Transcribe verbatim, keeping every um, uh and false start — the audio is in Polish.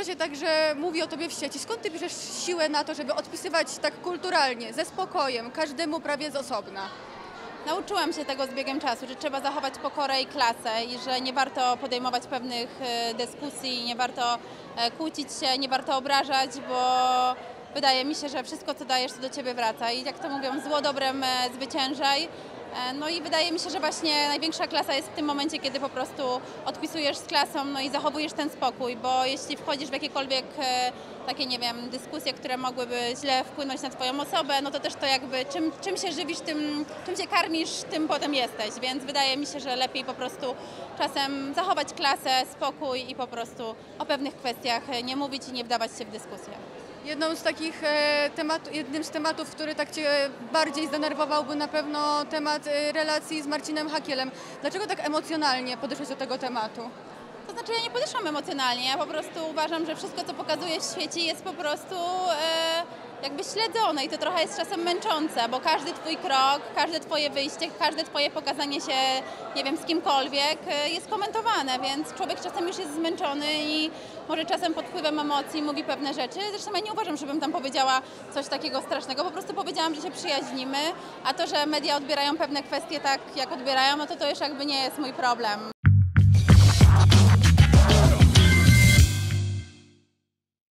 się także mówi o tobie w sieci. Skąd ty bierzesz siłę na to, żeby odpisywać tak kulturalnie, ze spokojem, każdemu prawie z osobna? Nauczyłam się tego z biegiem czasu, że trzeba zachować pokorę i klasę i że nie warto podejmować pewnych dyskusji, nie warto kłócić się, nie warto obrażać, bo wydaje mi się, że wszystko, co dajesz, to do ciebie wraca i jak to mówią, zło dobrem zwyciężaj. No i wydaje mi się, że właśnie największa klasa jest w tym momencie, kiedy po prostu odpisujesz z klasą, no i zachowujesz ten spokój, bo jeśli wchodzisz w jakiekolwiek takie, nie wiem, dyskusje, które mogłyby źle wpłynąć na twoją osobę, no to też to jakby czym, czym się żywisz, tym, czym się karmisz, tym potem jesteś, więc wydaje mi się, że lepiej po prostu czasem zachować klasę, spokój i po prostu o pewnych kwestiach nie mówić i nie wdawać się w dyskusję. Jedną z takich e, temat, jednym z tematów, który tak cię bardziej zdenerwował, był na pewno temat e, relacji z Marcinem Hakielem. Dlaczego tak emocjonalnie podeszłeś do tego tematu? To znaczy ja nie podeszłam emocjonalnie, ja po prostu uważam, że wszystko, co pokazuje w świecie, jest po prostu e, jakby śledzone i to trochę jest czasem męczące, bo każdy twój krok, każde twoje wyjście, każde twoje pokazanie się, nie wiem, z kimkolwiek e, jest komentowane, więc człowiek czasem już jest zmęczony i może czasem pod wpływem emocji mówi pewne rzeczy. Zresztą ja nie uważam, żebym tam powiedziała coś takiego strasznego, po prostu powiedziałam, że się przyjaźnimy, a to, że media odbierają pewne kwestie tak, jak odbierają, no to to już jakby nie jest mój problem.